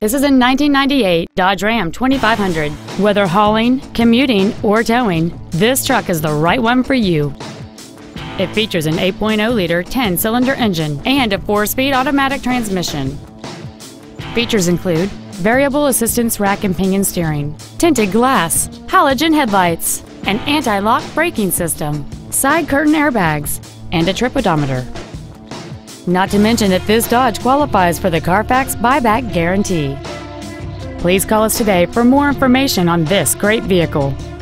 This is a 1998 Dodge Ram 2500. Whether hauling, commuting, or towing, this truck is the right one for you. It features an 8.0-liter 10-cylinder engine and a 4-speed automatic transmission. Features include variable assistance rack and pinion steering, tinted glass, halogen headlights, an anti-lock braking system, side curtain airbags, and a trip odometer. Not to mention that this Dodge qualifies for the Carfax buyback guarantee. Please call us today for more information on this great vehicle.